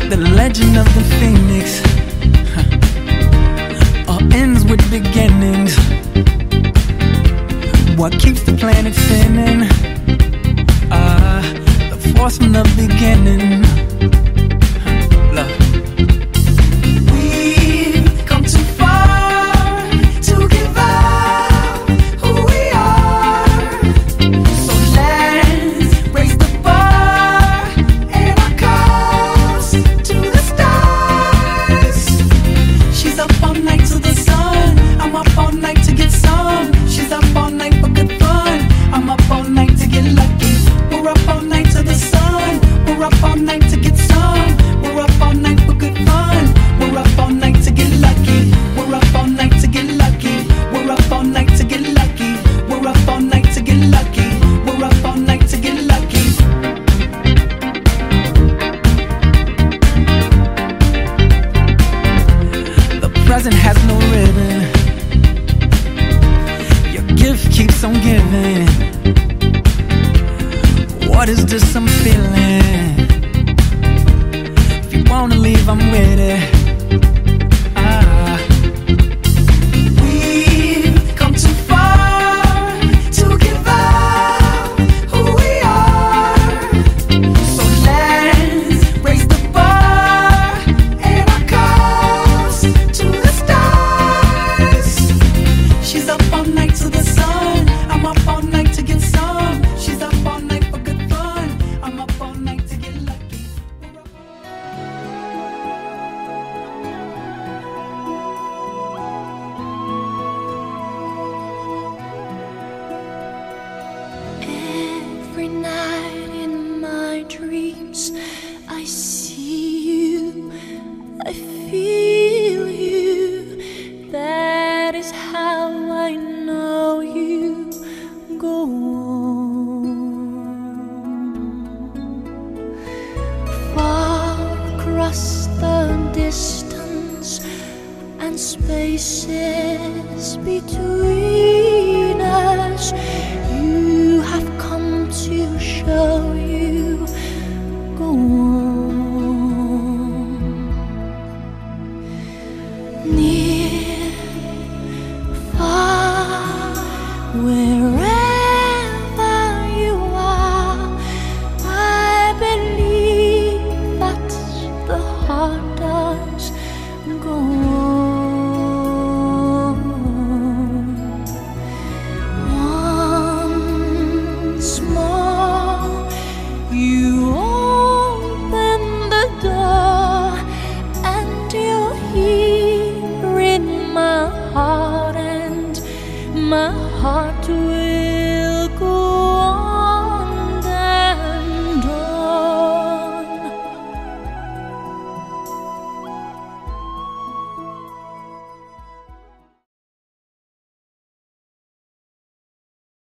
The legend of the phoenix all ends with beginnings. What keeps the planet spinning? The force from the beginning. Look. We've come too far to give up who we are. So let's raise the bar and our cups to the stars. She's up all night to the sun. I'm up all night to get some. She's up all night for good fun. I'm up all night to get lucky. We're up all night to the sun. We're up all night to get some. We're up all night for good fun. We're up all night to get lucky. We're up all night to get lucky. We're up all night to get lucky. We're up all night to get lucky. We're up all night to get lucky. The present has no ribbon. Your gift keeps on giving. What is this I'm feeling? If you wanna leave, I'm with it. We've come too far to give up who we are. So let's raise the bar and our cups to the stars. She's up all night to the sun. I'm up all night to get some. She's up all night for good fun. I'm up all night to get lucky. Every night in my dreams, I see you, I feel you. That is how I know you go on. Far across the distance and spaces between us,